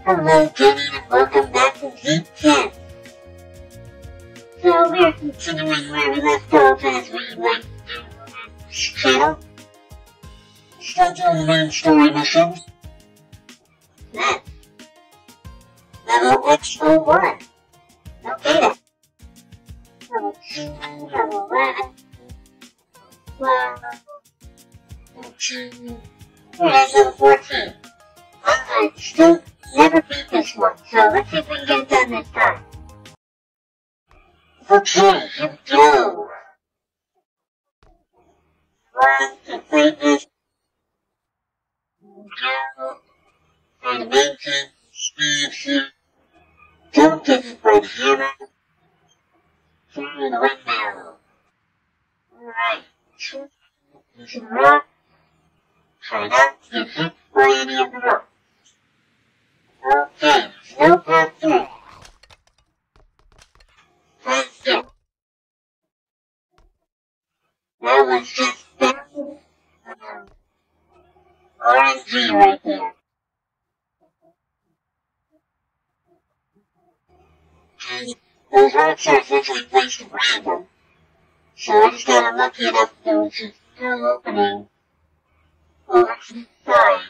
Hello, Jenny, and welcome back to Zeepkist. So we're continuing where we left off as we went through this channel. Schedule main story missions. Next, level X01. Okay then. Level 2, level 11. 12, 13, level 14. Alright, still never beat this one, so let's see if we can get it done this time. Okay, here we go. To play this, go and maintain speed here. Don't get hit by the hammer. Through the windmill. Alright, you can rock. Try not to get hit by any of the rocks. Okay, no path through. Let's go. That was just RNG right there. Okay, those rocks are essentially placed at random. So I just got unlucky enough to do just through opening over to the side.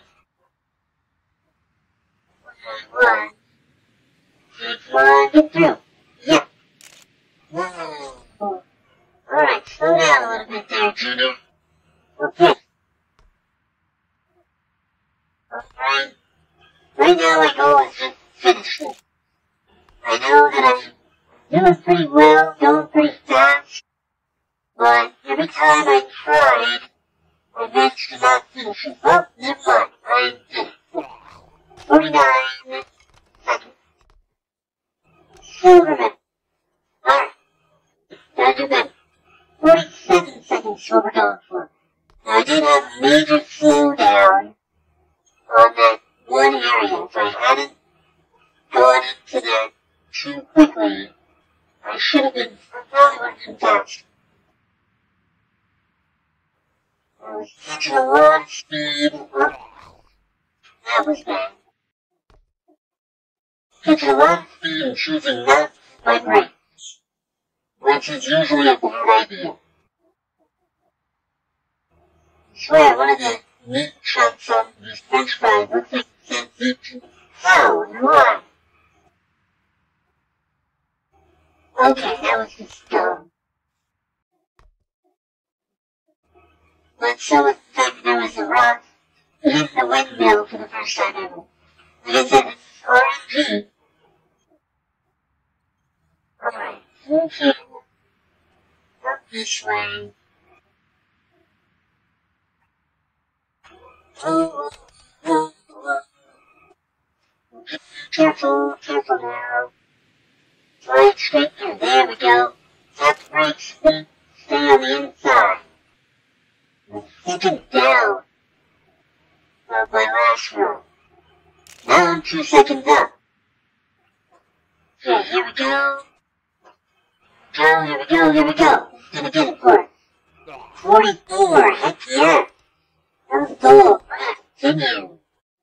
One. Keep flying it through. Yep. Whoa. Alright, slow down a little bit there, Junior. Okay. Alright. Right now I know I just finished it. I know that I'm doing pretty well, going pretty fast. But every time I tried, I managed to not finish it. Oh, never mind. I did it. 49 seconds. Silverman. Alright. Gotta do better. 47 seconds is what we're going for. Now I did have a major slowdown on that one area. If I hadn't gone into that too quickly, I should have been, I probably would have been faster. I was catching a lot of speed. That was bad. Catching a lot of speed and choosing not my brakes, which is usually a bad idea. I swear, one of the neat shots on this benchmark looks like it says Zeepkist. Oh, right. Okay, that was just dumb. But so was the fact that there was a rock in the windmill for the first time ever. Like I said, it's RNG. Alright, okay. Up this way. Careful, careful now. Right straight through. There we go. Tap the brakes. Stay on the inside. We're thinking down. Of my last row. Now I'm 2 seconds up. Okay, here we go. Here we go. Gonna get it for us. 44, heck yeah. That was gold. Continue.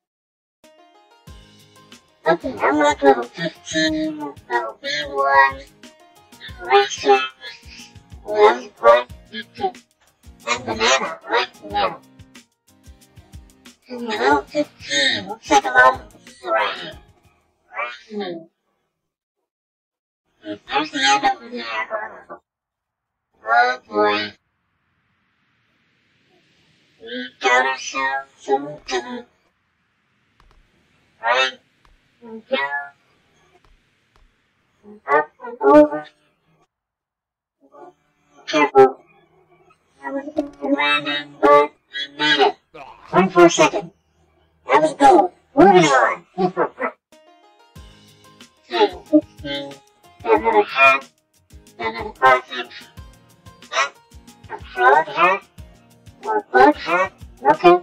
Okay, I'm like level 15, level B1, Racer, was right, and banana, right banana. Level 15, looks like a lot of blue right here. Right here. There's the end over there. Oh boy. We got ourselves some dinner. Right? And down. And up and over. Careful. I was going to landing, but we made it. 24 seconds. That was gold. Moving on. Okay, 16. Another hat. Another package. A frog hat. Or bug hat. Okay.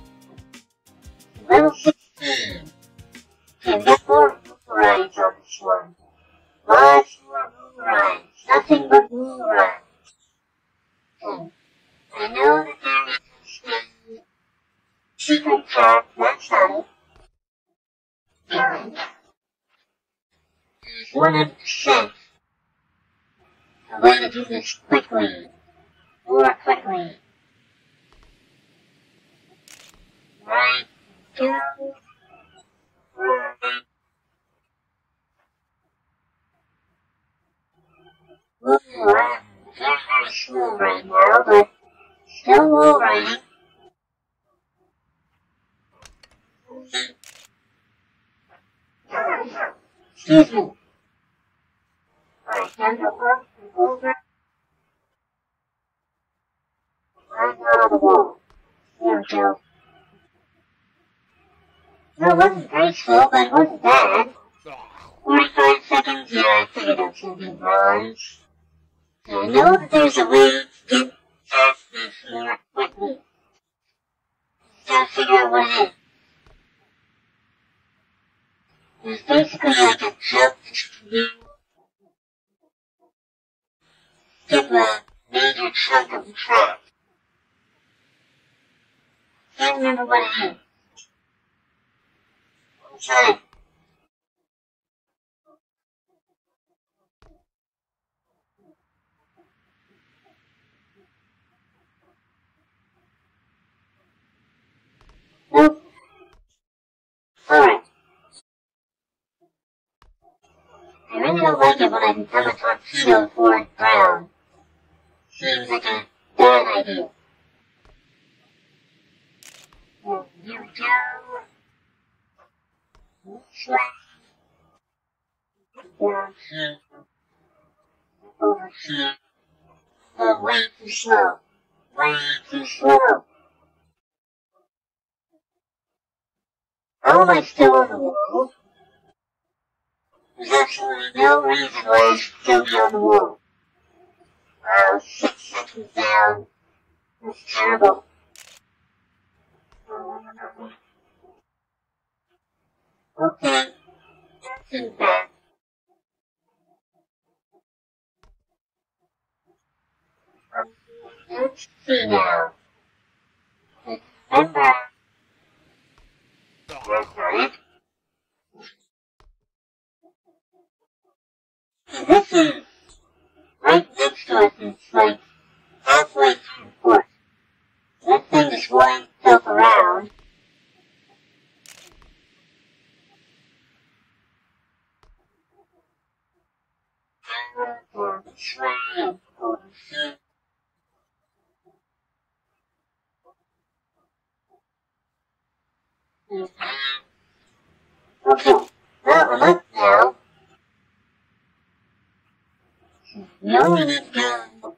Level 16. Okay, we got more rides on this one. Lots more rides. Nothing but rides. Okay. I know that there is a secret path. That's not it. 100% a way to do this quickly. More quickly. Right. Go. Right. Well, I'm very slow right now, but still alright. Excuse me. I have to work over. Right out of the wall. There we go. No, it wasn't graceful, but it wasn't bad. 45 seconds, yeah, I figured that's gonna be bronze. I know that there's a way to get past this more quickly. Gotta figure out what it is. There's basically like a jump that you can do. Skip a major chunk of the track. Can't remember what it is. Okay. Nope. Alright. I really don't like it when I become a torpedo toward ground. Seems like a bad idea. Well, here we go. This way. Down here. Over here. Oh, way too slow. Way too slow. How am I still on the wall? There's absolutely no reason why I should still be on the wall. 6 seconds down. That's terrible. Okay. That's too bad. Let's see now. Remember. That's right. This is right next to us. It's like halfway through the course. This thing just winds itself around. Over this way and over here. Okay, well, I'm up now. Now we need to go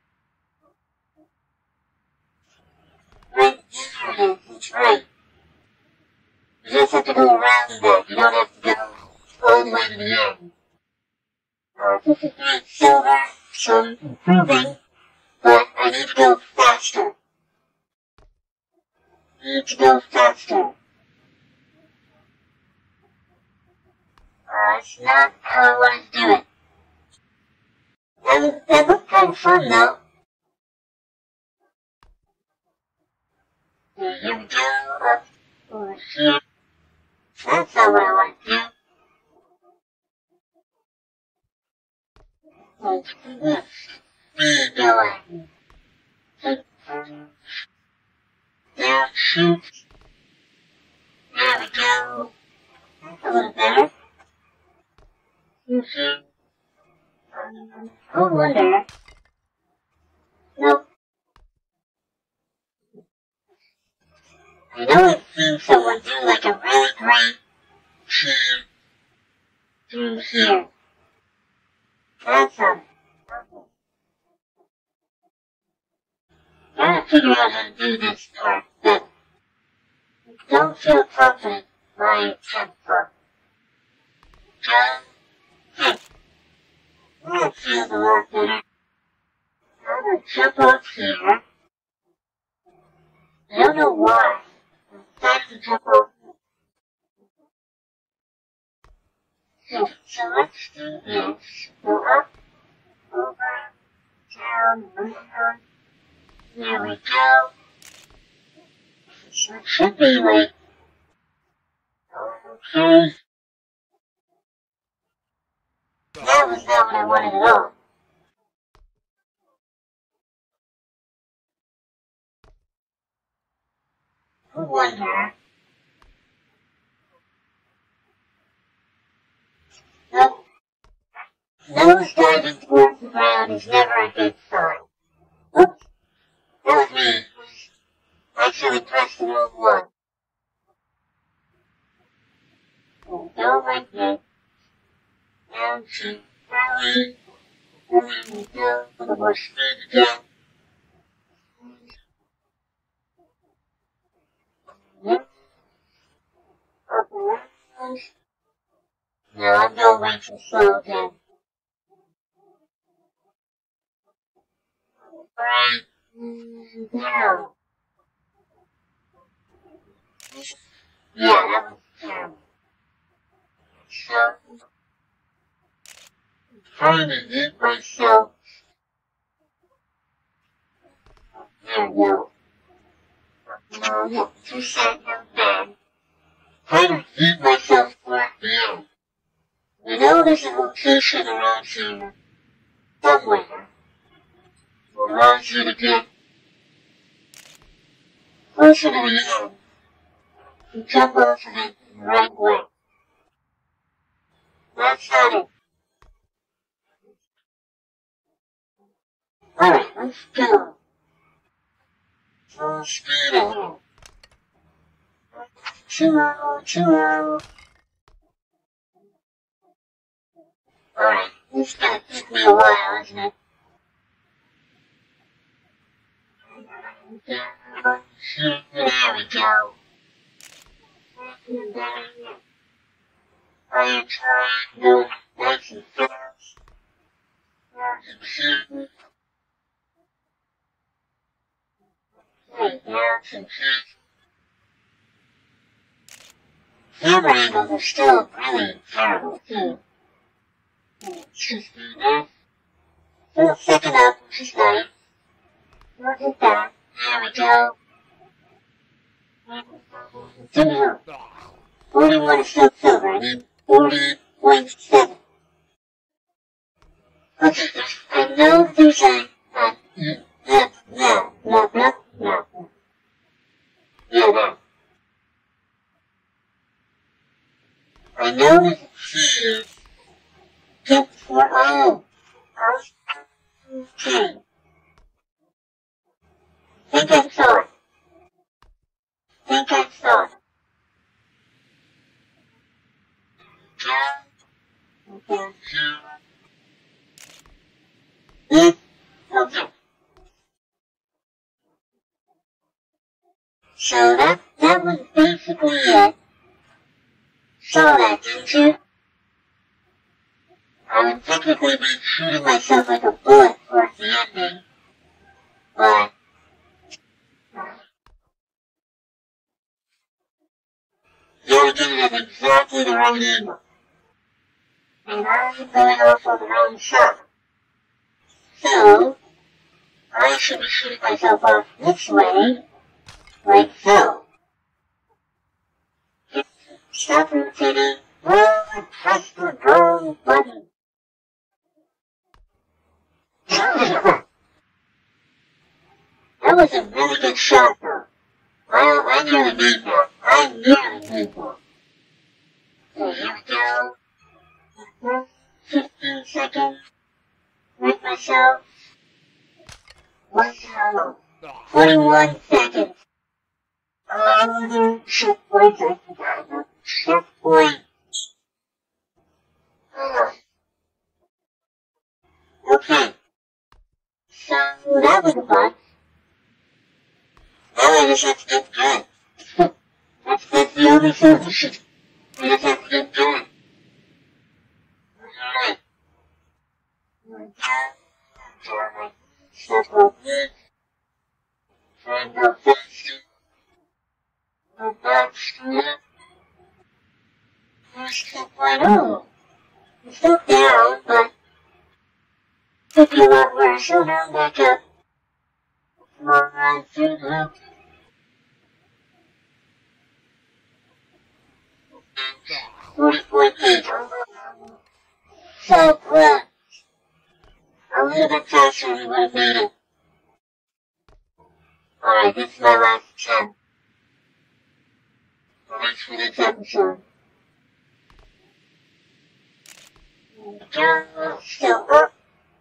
right here. That's right. You just have to go around that. You don't have to go all the way to the end. 53 silver, so I'm improving, but I need to go faster. Need to go faster. It's not how I want to do it. That looked kind of fun though. Here we go, up over here. That's not what I want to do. Let's do this. There you go. Down, shoot. There we go. That's a little better. Oh, wonder. Nope. I know I've seen someone do like a really great cheese through here. Awesome. Gotta figure out how to do this part, but I don't feel confident my attempt for. That feels a lot better. I'm gonna jump up here. I don't know why. I'm starting to jump up. So let's do this. Go up, over, down, around. There we go. So it should be like, okay. That was not what I wanted at all. I wonder. Nope. Nose diving towards the ground is never a good sign. Oops. That was me. I should have pressed the wrong one. Don't like this. Down to 3. Moving down for the more speed again. Yep. Up around. Now I'm going way too slow again. Right. Down. Yeah, that was terrible. So, I'm trying to eat myself. There we go. No, yeah, 2 seconds back. Trying to eat myself right down. You know there's a location around here somewhere that allows you to get closer to the end and jump off of it the right way. That's not it. Alright, let's go. Full speed ahead. Chill. Alright, this is gonna take me a while, isn't it? There we go. I am trying to go nice and fast. Computer. Camera angles are still really terrible too. Excuse me, now. Full second up, which is nice. Look at that. There we go. Anyhow, 41 is still silver. I mean, 40.7. Okay, I know there's a, no. Yeah. I know we can see it. Get for all. Okay. Think I saw it. Okay. Yes. Okay. So that was basically it. Saw that, didn't you? I would technically be shooting myself like a bullet towards the ending, but you gotta get it at exactly the right angle. And I'm going off on the wrong side. So, I should be shooting myself off this way, like so. Stop rotating, and press the wrong button. That was a really good shot, though. I nearly made that. Okay, here we go. 15 seconds. With myself. 41 seconds. Another checkpoint. I forgot about checkpoint. Okay. So that was fun. Now I just have to get going. That's the only solution. I just have to get going. Alright. Step real quick. Try and go faster. Go back straight. Here's 2.0. It's still down, but could be a lot worse. So now I'm back up. Come on, right through the 40.8. So little bit faster, we would have made it. Alright, this is my last attempt. Thanks for this episode. Still up.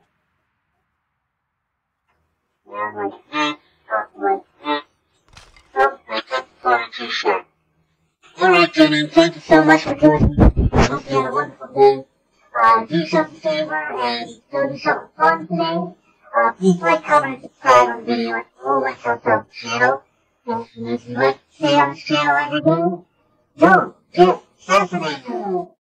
Down like this, up like this. Up like that's falling too short. Alright, Jenny, thank you so much for joining me. I hope you had a wonderful day. Do yourself a favor and go do something fun today. Please like, comment, and subscribe on the video. It always helps out the channel. And if you like to stay on this channel every day, don't get fascinated.